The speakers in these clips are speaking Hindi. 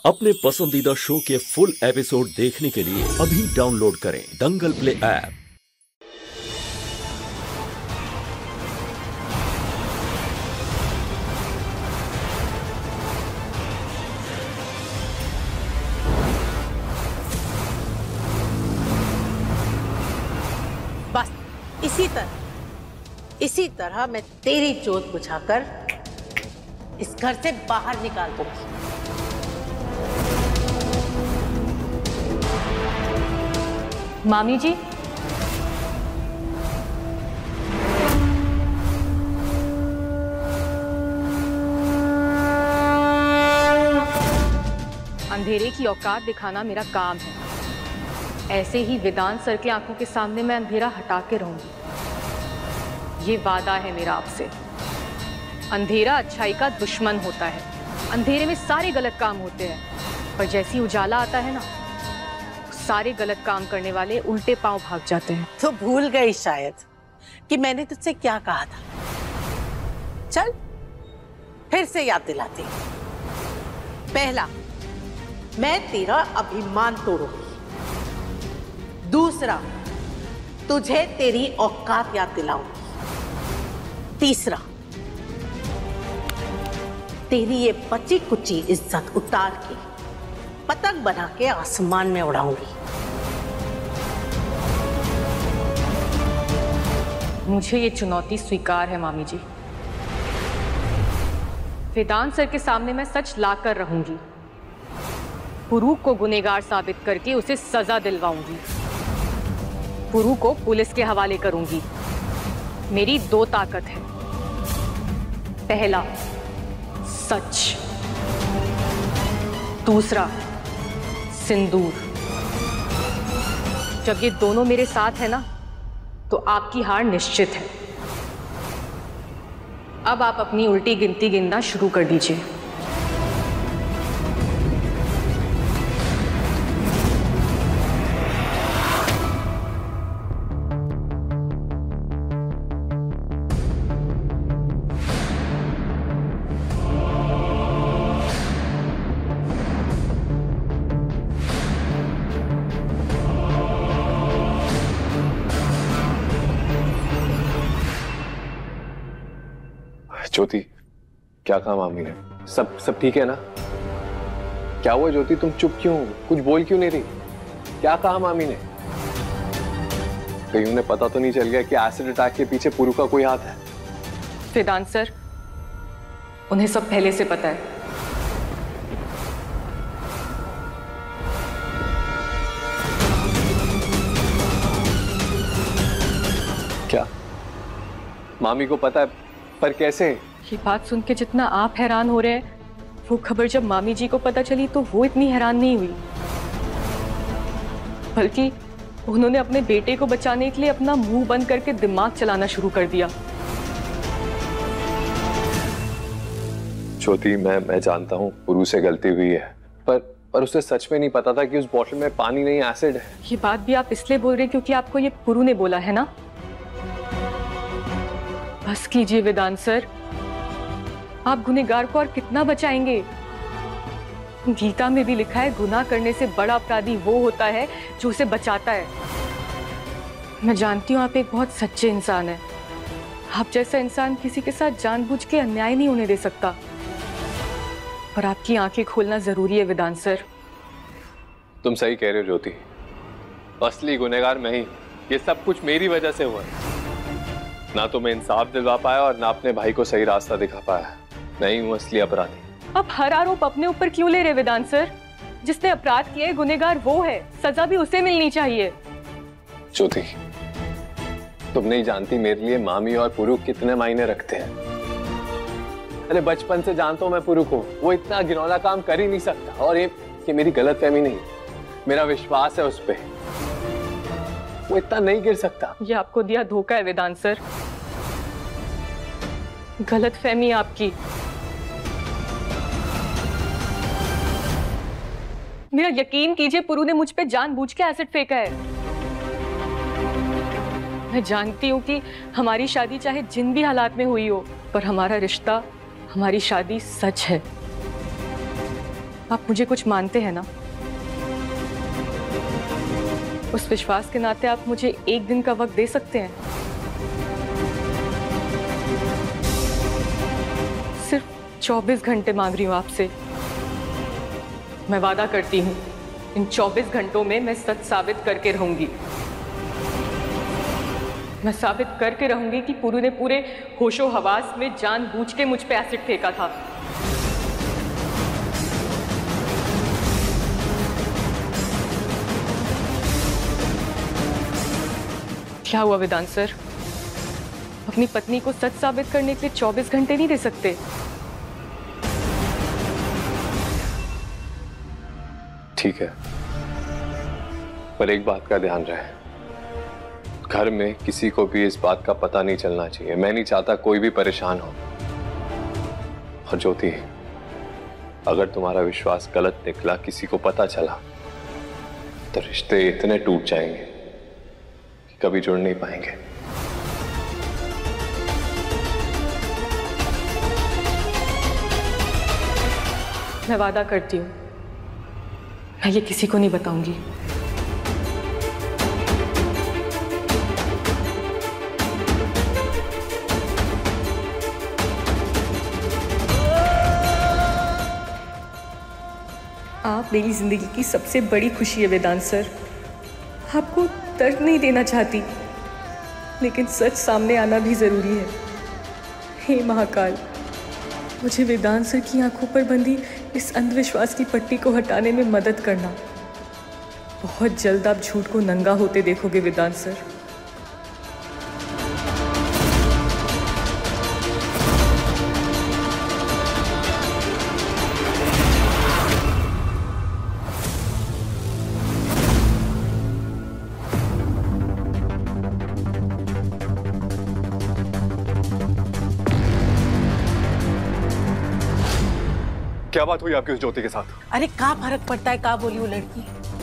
अपने पसंदीदा शो के फुल एपिसोड देखने के लिए अभी डाउनलोड करें दंगल प्ले ऐप। बस इसी तरह मैं तेरी जोत बुझाकर इस घर से बाहर निकाल दूंगी। मामी जी, अंधेरे की औकात दिखाना मेरा काम है। ऐसे ही वेदांत सर के आंखों के सामने मैं अंधेरा हटा के रहूंगी। ये वादा है मेरा आपसे। अंधेरा अच्छाई का दुश्मन होता है। अंधेरे में सारे गलत काम होते हैं, पर जैसी उजाला आता है ना, सारे गलत काम करने वाले उल्टे पांव भाग जाते हैं। तो भूल गई शायद कि मैंने तुझसे क्या कहा था। चल फिर से याद दिलाती हूं। पहला, मैं तेरा अभिमान तोड़ूंगी। दूसरा, तुझे तेरी औकात याद दिलाऊंगी। तीसरा, तेरी ये बची कुची इज्जत उतार के पतंग बना के आसमान में उड़ाऊंगी। मुझे ये चुनौती स्वीकार है मामी जी। वेदांत सर के सामने मैं सच लाकर रहूंगी। पुरु को गुनहगार साबित करके उसे सजा दिलवाऊंगी। पुरु को पुलिस के हवाले करूंगी। मेरी दो ताकत है। पहला, सच। दूसरा, सिंदूर। जब ये दोनों मेरे साथ है ना, तो आपकी हार निश्चित है। अब आप अपनी उल्टी गिनती गिनना शुरू कर दीजिए। ज्योति, क्या कहा मामी ने? सब ठीक है ना? क्या हुआ ज्योति, तुम चुप क्यों? कुछ बोल क्यों नहीं रही? क्या कहा मामी ने? कहीं उन्हें पता तो नहीं चल गया कि एसिड अटैक के पीछे पुरु का कोई हाथ है? वेदांत सर, उन्हें सब पहले से पता है। क्या मामी को पता है? पर कैसे? ये बात सुन के जितना आप हैरान हो रहे हैं, वो खबर जब मामी जी को पता चली तो वो इतनी हैरान नहीं हुई। बल्कि उन्होंने अपने बेटे को बचाने के लिए अपना मुंह बंद करके दिमाग चलाना शुरू कर दिया। ज्योति, मैं जानता हूँ पुरु से गलती हुई है, पर उसे सच में नहीं पता था कि उस बोतल में पानी नहीं, एसिड है। ये बात भी आप इसलिए बोल रहे हैं क्योंकि आपको ये पुरु ने बोला है ना? बस कीजिए वेदांत सर। आप गुनहगार को और कितना बचाएंगे? गीता में भी लिखा है, गुनाह करने से बड़ा अपराधी वो होता है जो उसे बचाता है। मैं जानती हूँ आप एक बहुत सच्चे इंसान हैं। आप जैसा इंसान किसी के साथ जानबूझ के अन्याय नहीं होने दे सकता। पर आपकी आंखें खोलना जरूरी है वेदांत सर। तुम सही कह रहे हो ज्योति, असली गुनहगार मैं ही। ये सब कुछ मेरी वजह से हुआ है। ना तो मैं इंसाफ दिलवा पाया और ना अपने भाई को सही रास्ता दिखा पाया। मैं ही हूँ असली अपराधी। आप हर आरोप अपने ऊपर क्यों ले रहे वेदांत सर? जिसने अपराध किया है गुनहगार वो है, सजा भी उसे मिलनी चाहिए। ज्योति, तुम नहीं जानती मेरे लिए मामी और पुरु कितने मायने रखते हैं। अरे बचपन से जानता हूं मैं पुरु को, वो इतना घिनौना काम कर ही नहीं सकता। और ये मेरी गलतफहमी नहीं, मेरा विश्वास है उस पर। वो इतना नहीं गिर सकता। ये आपको दिया धोखा है वेदांत सर। गलतफहमी आपकी। मेरा यकीन कीजिए, पुरु ने मुझ पे जानबूझ के एसिड फेंका है। मैं जानती हूँ कि हमारी शादी चाहे जिन भी हालात में हुई हो, पर हमारा रिश्ता, हमारी शादी सच है। आप मुझे कुछ मानते हैं ना? उस विश्वास के नाते आप मुझे एक दिन का वक्त दे सकते हैं। सिर्फ 24 घंटे मांग रही हूं आपसे। मैं वादा करती हूं इन 24 घंटों में मैं सच साबित करके रहूंगी। मैं साबित करके रहूंगी कि पुरु ने पूरे होशो हवास में जानबूझ के मुझ पे एसिड फेंका था। क्या हुआ वेदांत सर? अपनी पत्नी को सच साबित करने के लिए 24 घंटे नहीं दे सकते? ठीक है, पर एक बात का ध्यान रहे, घर में किसी को भी इस बात का पता नहीं चलना चाहिए। मैं नहीं चाहता कोई भी परेशान हो। और ज्योति, अगर तुम्हारा विश्वास गलत निकला, किसी को पता चला, तो रिश्ते इतने टूट जाएंगे कि कभी जुड़ नहीं पाएंगे। मैं वादा करती हूँ मैं ये किसी को नहीं बताऊंगी। आप मेरी जिंदगी की सबसे बड़ी खुशी है वेदांत सर। आपको दर्द नहीं देना चाहती, लेकिन सच सामने आना भी जरूरी है। हे महाकाल, मुझे वेदांत सर की आंखों पर बंधी इस अंधविश्वास की पट्टी को हटाने में मदद करना। बहुत जल्द आप झूठ को नंगा होते देखोगे वेदांत सर। क्या बात हुई आपकी उस ज्योति के साथ? अरे क्या फर्क पड़ता है, क्या बोली वो लड़की?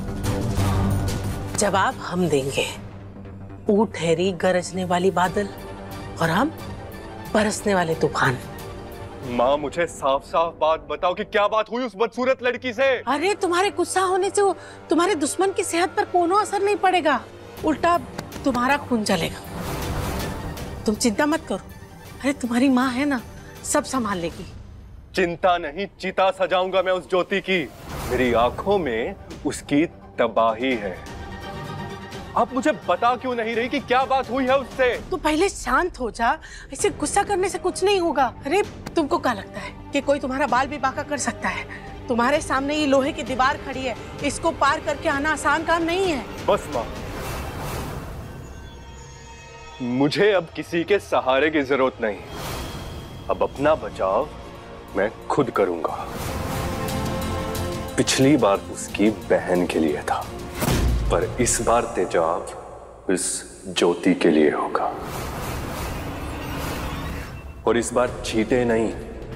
जवाब हम देंगे। वो ठहरी गरजने वाली बादल और हम बरसने वाले तूफान। माँ, मुझे साफ साफ बात बताओ कि क्या बात हुई उस बदसूरत लड़की से? अरे तुम्हारे गुस्सा होने से वो तुम्हारे दुश्मन की सेहत पर कोनो असर नहीं पड़ेगा, उल्टा तुम्हारा खून जलेगा। तुम चिंता मत करो। अरे तुम्हारी माँ है ना, सब संभाल लेगी। चिंता नहीं, चिता सजाऊंगा मैं उस ज्योति की। मेरी आंखों में उसकी तबाही है। आप मुझे बता क्यों नहीं रही कि क्या बात हुई है उससे? तू पहले शांत हो जा। ऐसे गुस्सा करने से कुछ नहीं होगा। अरे तुमको क्या लगता है कि कोई तुम्हारा बाल भी बांका कर सकता है? तुम्हारे सामने ये लोहे की दीवार खड़ी है, इसको पार करके आना आसान काम नहीं है। बस माँ, मुझे अब किसी के सहारे की जरूरत नहीं। अब अपना बचाव मैं खुद करूंगा। पिछली बार उसकी बहन के लिए था, पर इस बार तेजाब इस ज्योति के लिए होगा। और इस बार छींटे नहीं,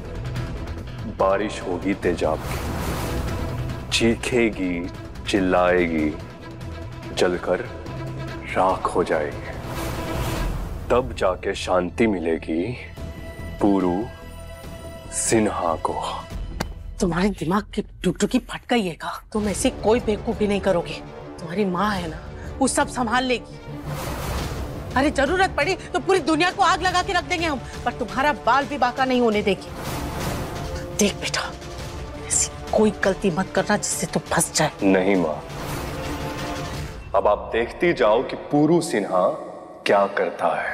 बारिश होगी तेजाब की। चीखेगी, चिल्लाएगी, जलकर राख हो जाएगी। तब जाके शांति मिलेगी पुरु सिन्हा को। तुम्हारे दिमाग की टुकटुकी फट गई है का? तुम ऐसे कोई बेवकूफी नहीं करोगे। तुम्हारी माँ है ना, वो सब संभाल लेगी। अरे जरूरत पड़ी तो पूरी दुनिया को आग लगा के रख देंगे हम, पर तुम्हारा बाल भी बांका नहीं होने देगी। देख बेटा, ऐसी कोई गलती मत करना जिससे तुम फंस जाए। नहीं माँ, अब आप देखती जाओ कि पुरु सिन्हा क्या करता है।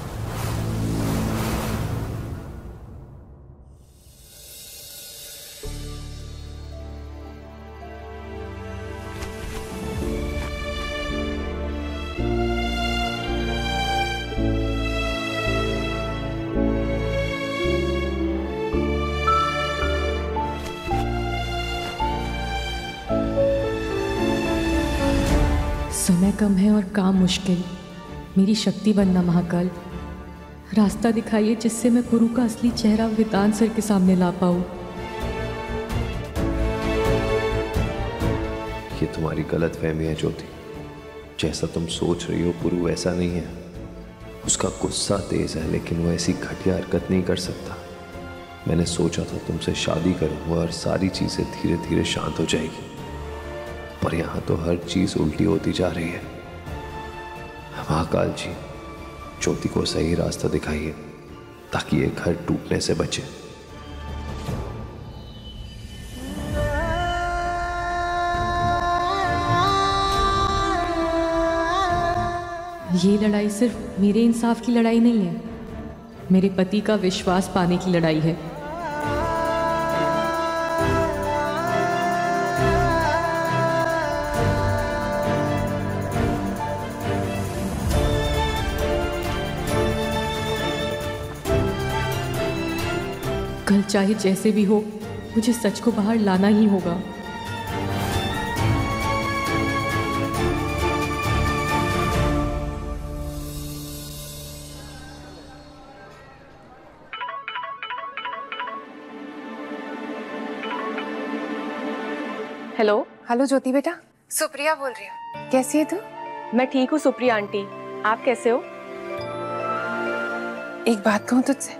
समय कम है और काम मुश्किल। मेरी शक्ति बनना महाकाल। रास्ता दिखाइए जिससे मैं पुरु का असली चेहरा वेदांत सर के सामने ला पाऊं। ये तुम्हारी गलतफहमी है ज्योति। जैसा तुम सोच रही हो पुरु वैसा नहीं है। उसका गुस्सा तेज है, लेकिन वो ऐसी घटिया हरकत नहीं कर सकता। मैंने सोचा था तुमसे शादी करूंगा और सारी चीजें धीरे धीरे शांत हो जाएगी, पर यहां तो हर चीज उल्टी होती जा रही है। महाकाल जी, ज्योति को सही रास्ता दिखाइए ताकि ये घर टूटने से बचे। ये लड़ाई सिर्फ मेरे इंसाफ की लड़ाई नहीं है, मेरे पति का विश्वास पाने की लड़ाई है। कल चाहे जैसे भी हो, मुझे सच को बाहर लाना ही होगा। हेलो। हेलो ज्योति बेटा, सुप्रिया बोल रही हूँ। कैसी है तू? मैं ठीक हूँ सुप्रिया आंटी, आप कैसे हो? एक बात कहूँ तुझसे,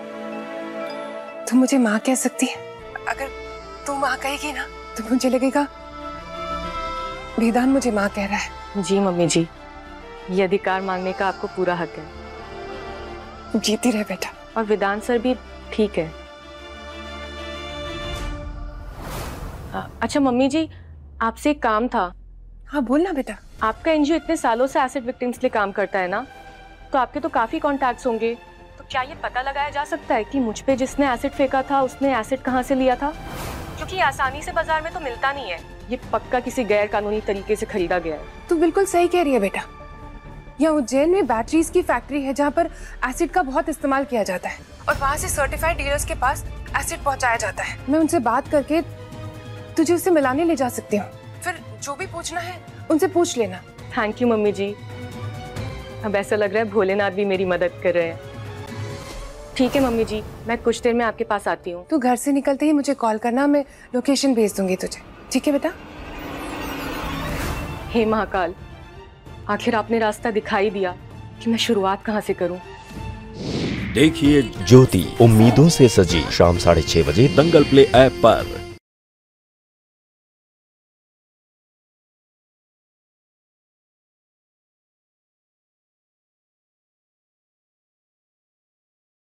तू मुझे माँ कह सकती है। अगर तू माँ कहेगी ना तो मुझे लगेगा वेदांत मुझे माँ कह रहा है। जी मम्मी जी, ये अधिकार मांगने का आपको पूरा हक है। जीती रहे बेटा। और वेदांत सर भी ठीक है। अच्छा मम्मी जी, आपसे एक काम था। हाँ बोल ना बेटा। आपका एनजीओ इतने सालों से एसिड विक्टिम्स के लिए काम करता है ना, तो आपके तो काफी कॉन्टैक्ट्स होंगे। तो क्या ये पता लगाया जा सकता है कि मुझ पे जिसने एसिड फेंका था उसने एसिड कहाँ से लिया था? क्योंकि आसानी से बाजार में तो मिलता नहीं है, ये पक्का किसी गैर कानूनी तरीके से खरीदा गया है। तू बिल्कुल सही कह रही है बेटा। यहाँ उज्जैन में बैटरीज की फैक्ट्री है जहाँ पर एसिड का बहुत इस्तेमाल किया जाता है और वहाँ से सर्टिफाइड डीलर्स के पास एसिड पहुँचाया जाता है। मैं उनसे बात करके तुझे उससे मिलाने ले जा सकती हूँ, फिर जो भी पूछना है उनसे पूछ लेना। थैंक यू मम्मी जी। अब ऐसा लग रहा है भोलेनाथ भी मेरी मदद कर रहे हैं। ठीक है मम्मी जी, मैं कुछ देर में आपके पास आती हूँ। तू घर से निकलते ही मुझे कॉल करना, मैं लोकेशन भेज दूंगी तुझे। ठीक है बेटा? हे महाकाल, आखिर आपने रास्ता दिखाई दिया कि मैं शुरुआत कहाँ से करूँ। देखिए ज्योति, उम्मीदों से सजी, शाम 6:30 बजे दंगल प्ले ऐप पर।